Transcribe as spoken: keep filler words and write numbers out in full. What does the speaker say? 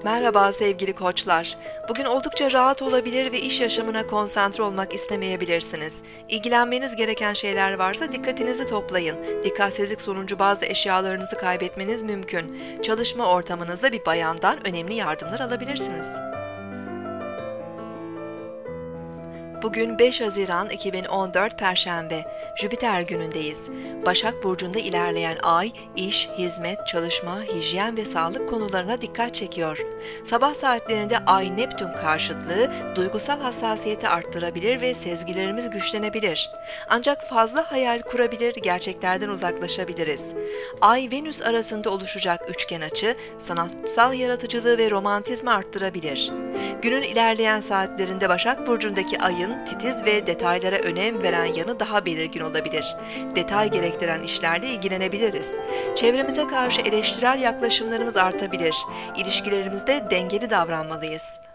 Merhaba sevgili koçlar. Bugün oldukça rahat olabilir ve iş yaşamına konsantre olmak istemeyebilirsiniz. İlgilenmeniz gereken şeyler varsa dikkatinizi toplayın. Dikkatsizlik sonucu bazı eşyalarınızı kaybetmeniz mümkün. Çalışma ortamınızda bir bayandan önemli yardımlar alabilirsiniz. Bugün beş Haziran iki bin on dört Perşembe, Jüpiter günündeyiz. Başak Burcu'nda ilerleyen ay, iş, hizmet, çalışma, hijyen ve sağlık konularına dikkat çekiyor. Sabah saatlerinde Ay-Neptün karşıtlığı duygusal hassasiyeti arttırabilir ve sezgilerimiz güçlenebilir. Ancak fazla hayal kurabilir, gerçeklerden uzaklaşabiliriz. Ay-Venüs arasında oluşacak üçgen açı, sanatsal yaratıcılığı ve romantizmi arttırabilir. Günün ilerleyen saatlerinde Başak Burcu'ndaki ayın titiz ve detaylara önem veren yanı daha belirgin olabilir. Detay gerektiren işlerle ilgilenebiliriz. Çevremize karşı eleştirel yaklaşımlarımız artabilir. İlişkilerimizde dengeli davranmalıyız.